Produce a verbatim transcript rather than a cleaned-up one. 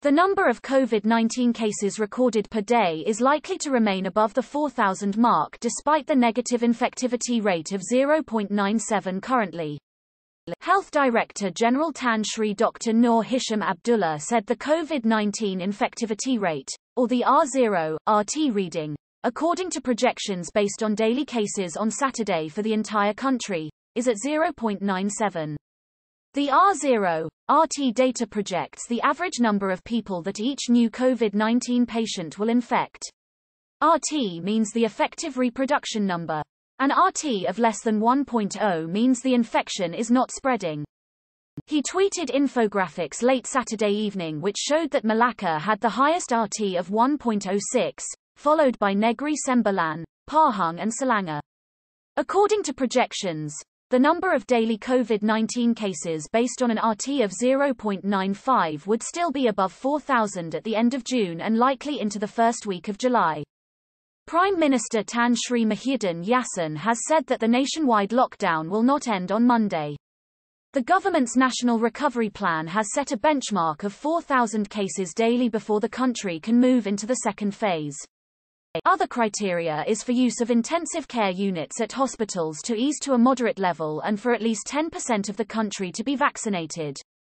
The number of COVID nineteen cases recorded per day is likely to remain above the four thousand mark despite the negative infectivity rate of zero point nine seven currently. Health Director General Tan Sri Doctor Noor Hisham Abdullah said the COVID nineteen infectivity rate, or the R zero, R T reading, according to projections based on daily cases on Saturday for the entire country, is at zero point nine seven. The R zero, R T data projects the average number of people that each new COVID nineteen patient will infect. R T means the effective reproduction number. An R T of less than one point zero means the infection is not spreading. He tweeted infographics late Saturday evening which showed that Melaka had the highest R T of one point zero six, followed by Negri, Sembilan, Pahang and Selangor. According to projections, the number of daily COVID nineteen cases based on an R T of zero point nine five would still be above four thousand at the end of June and likely into the first week of July. Prime Minister Tan Sri Muhyiddin Yassin has said that the nationwide lockdown will not end on Monday. The government's National Recovery Plan has set a benchmark of four thousand cases daily before the country can move into the second phase. Other criteria is for use of intensive care units at hospitals to ease to a moderate level and for at least ten percent of the country to be vaccinated.